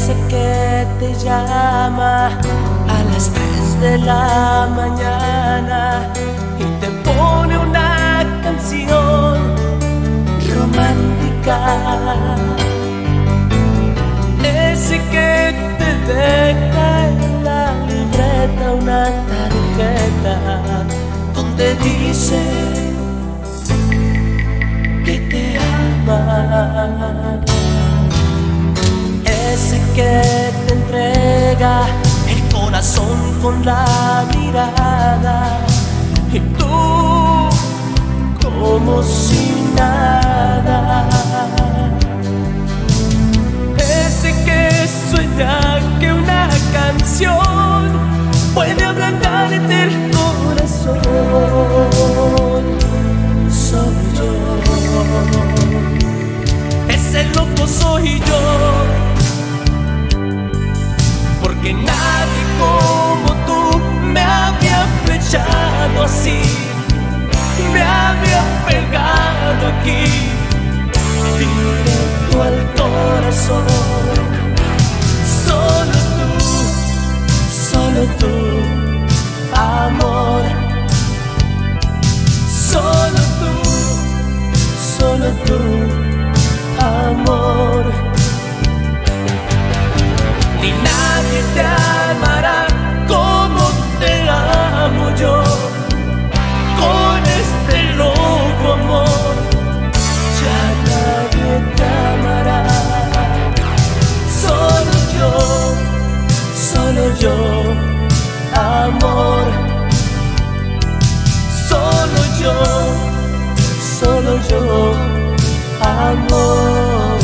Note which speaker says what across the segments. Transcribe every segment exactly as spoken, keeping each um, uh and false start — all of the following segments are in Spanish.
Speaker 1: Ese que te llama a las tres de la mañana y te pone una canción romántica. Ese que te deja en la libreta una tarjeta donde dice que te ama. Ese que te entrega el corazón con la mirada y tú como si nada. Ese que sueña que una canción puede ablandarte el corazón. Soy yo. Ese loco soy yo, porque nadie como tú me había flechado así, me había pegado aquí, directo al corazón. Solo tú, solo tú, amor. Solo tú, solo tú, amor. Ni nadie te amará como te amo yo, con este loco amor. Ya nadie te amará. Solo yo, solo yo, amor. Solo yo, solo yo, amor.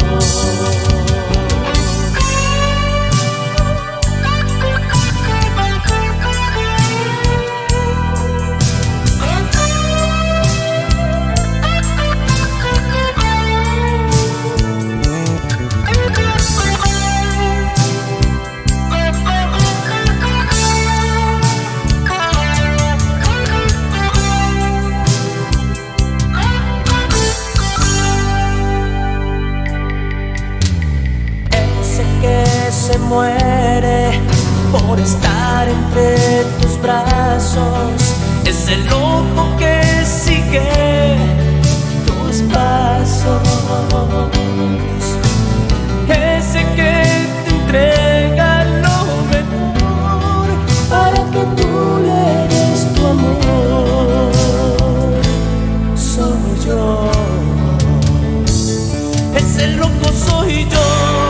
Speaker 1: Se muere por estar entre tus brazos. Es el loco que sigue tus pasos. Ese que te entrega lo mejor para que tú le des tu amor. Soy yo. Ese loco soy yo,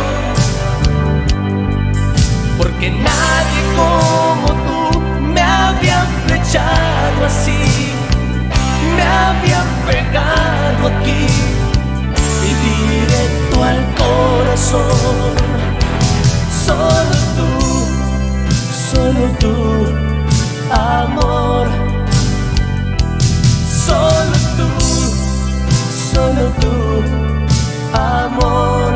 Speaker 1: porque nadie como tú me había flechado así, me había pegado aquí y directo al corazón. Solo tú, solo tú, amor. Solo tú, solo tú, amor.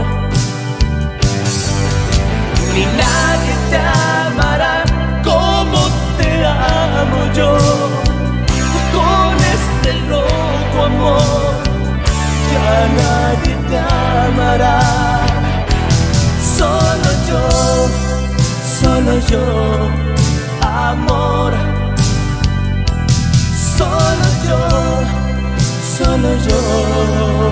Speaker 1: Ni nadie te amará como te amo yo, con este loco amor. Ya nadie te amará. Solo yo, solo yo, amor. Solo yo, solo yo.